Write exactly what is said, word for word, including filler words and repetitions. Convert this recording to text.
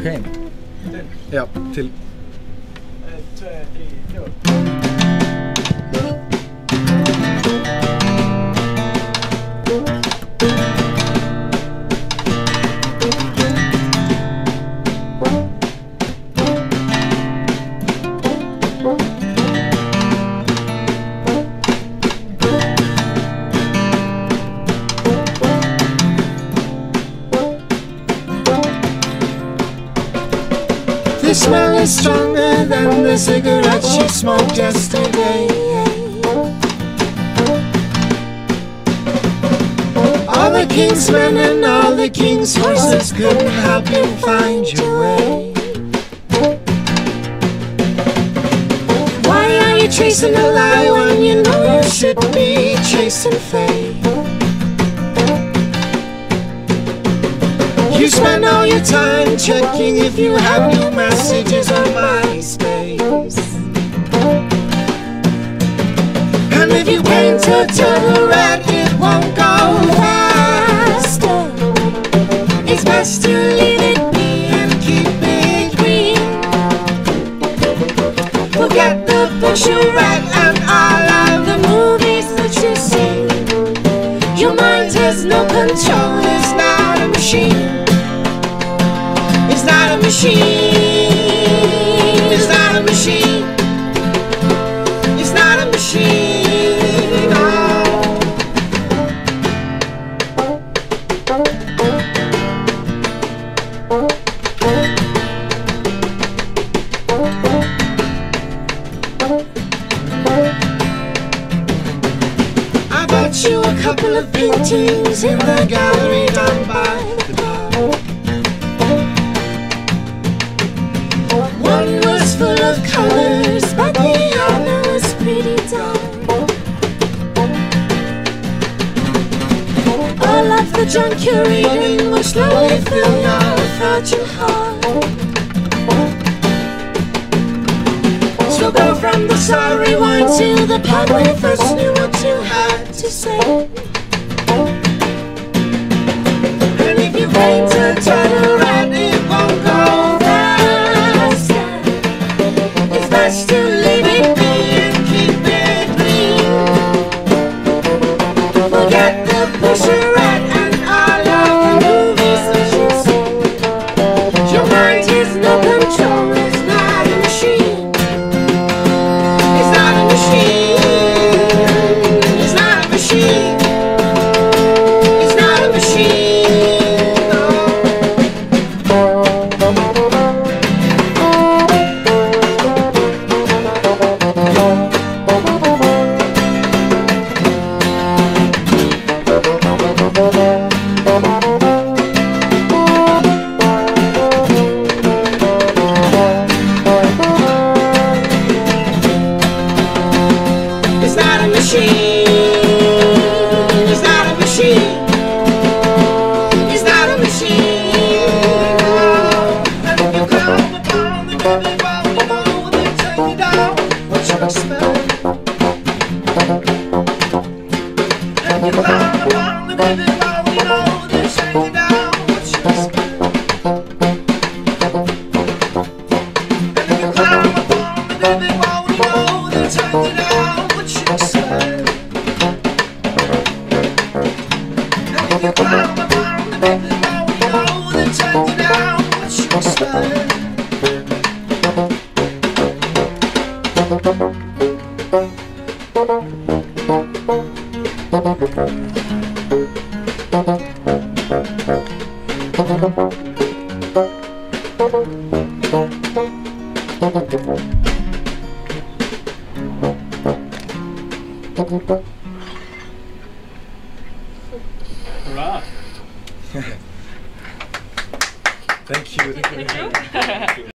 Okej. Till. Ja, till. Ett, två, tre, fyra. The smell is stronger than the cigarettes you smoked yesterday. All the king's men and all the king's horses couldn't help you find your way. Why are you chasing a lie when you know you should be chasing fate? You spend all your time checking if you have new messages on MySpace. And if you paint a turtle red, it won't go faster. It's best to leave it be and keep it green. Forget the books you read and all of the movies that you see. Your mind has no control, it's not a machine. It's not a machine. It's not a machine. It's not a machine. No. I bought you a couple of paintings in the gallery down by the bar. One was full of colors, but the other was pretty dark. All of the junk you're reading will slowly fill your fragile heart. So go from the sorry wine to the part where you first knew what you had to say. And if you paint a turtle red, it won't go faster. It's best to leave it be and keep it green. Forget the pusher red and all of the movies that you've seen. Your mind has no control, it's not a machine. It's not a machine. It's not a machine. It's not a machine. No. It's not a machine. It's not a machine. It's not a machine. No. And if you come upon the baby, well, you know they take you down. What you expect? And you climb upon the baby, well, you know they take you down. What you expect? And if you climb upon the baby, well, you know they take you down. What you expect? And if you climb upon the baby, well, you know they take you down. What you expect? Hurrah. Thank you. Thank you.